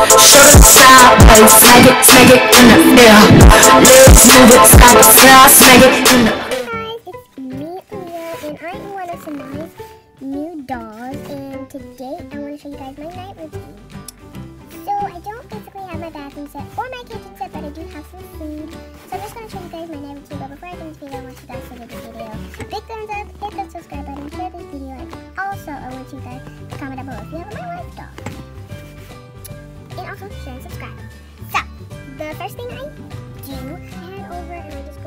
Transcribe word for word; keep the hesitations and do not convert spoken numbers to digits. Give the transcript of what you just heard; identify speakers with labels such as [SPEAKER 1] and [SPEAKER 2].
[SPEAKER 1] Shoulder sideways, smack it, smack it in the air. Legs move it, stop it, stop, smack it in the air.
[SPEAKER 2] Hi guys, it's me, Aaliyah, and I'm one of Sanai's new dolls, and today I want to show you guys my night routine. So I don't basically have my bathroom set or my kitchen set, but I do have some food. So I'm just going to show you guys my night routine, but before I do this video, I want you guys to give the video a big thumbs up, hit the subscribe button, share this video, and also I want you guys to comment down below if you have my wife doll. And also share and subscribe. So, the first thing I do, I head over and I just